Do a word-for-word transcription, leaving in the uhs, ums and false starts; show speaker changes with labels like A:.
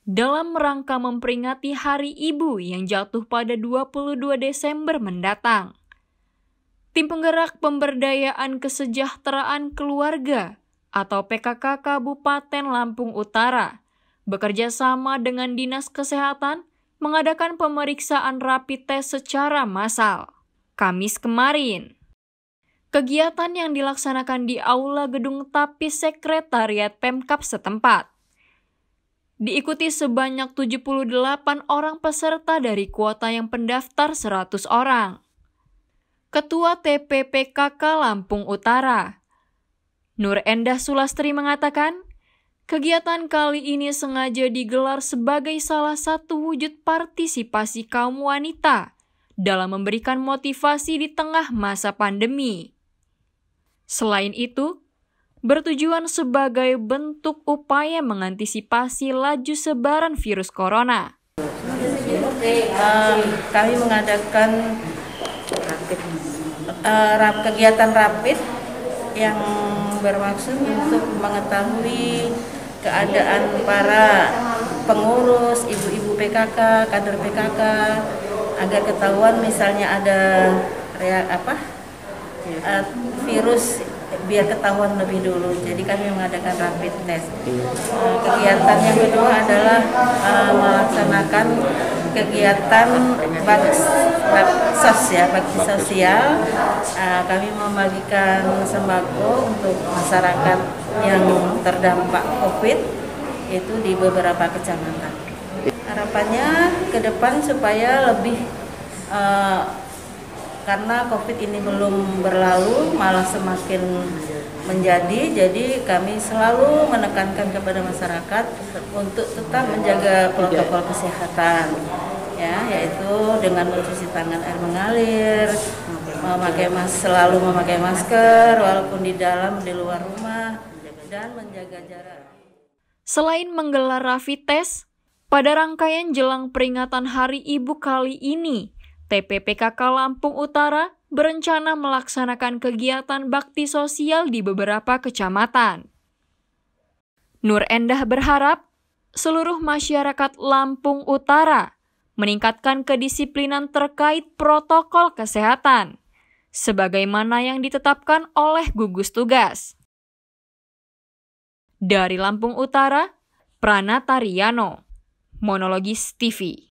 A: dalam rangka memperingati Hari Ibu yang jatuh pada dua puluh dua Desember mendatang. Tim Penggerak Pemberdayaan Kesejahteraan Keluarga atau P K K Kabupaten Lampung Utara bekerja sama dengan Dinas Kesehatan mengadakan pemeriksaan rapid test secara massal Kamis kemarin. Kegiatan yang dilaksanakan di Aula Gedung Tapis Sekretariat Pemkab setempat diikuti sebanyak tujuh puluh delapan orang peserta dari kuota yang pendaftar seratus orang. Ketua T P P K K Lampung Utara, Nur Endah Sulastri mengatakan, kegiatan kali ini sengaja digelar sebagai salah satu wujud partisipasi kaum wanita dalam memberikan motivasi di tengah masa pandemi. Selain itu, bertujuan sebagai bentuk upaya mengantisipasi laju sebaran virus corona.
B: Uh, kami mengadakan uh, rap, kegiatan rapid yang bermaksud untuk mengetahui keadaan para pengurus, ibu-ibu P K K, kader P K K, agar ketahuan misalnya ada reak apa uh, virus, biar ketahuan lebih dulu. Jadi kami mengadakan rapid test. Uh, kegiatan yang kedua adalah uh, melaksanakan kegiatan baksos ya, bakti sosial. Uh, kami membagikan sembako untuk masyarakat yang terdampak COVID itu di beberapa kecamatan. Harapannya ke depan supaya lebih uh, karena COVID ini belum berlalu, malah semakin menjadi, jadi kami selalu menekankan kepada masyarakat untuk tetap menjaga protokol kesehatan, ya, yaitu dengan mencuci tangan air mengalir, memakai mas selalu memakai masker walaupun di dalam di luar rumah, dan menjaga jarak.
A: Selain menggelar rapid test, pada rangkaian jelang peringatan Hari Ibu kali ini, T P P K K Lampung Utara berencana melaksanakan kegiatan bakti sosial di beberapa kecamatan. Nur Endah berharap seluruh masyarakat Lampung Utara meningkatkan kedisiplinan terkait protokol kesehatan, sebagaimana yang ditetapkan oleh gugus tugas. Dari Lampung Utara, Pranata Riano, Monologis T V.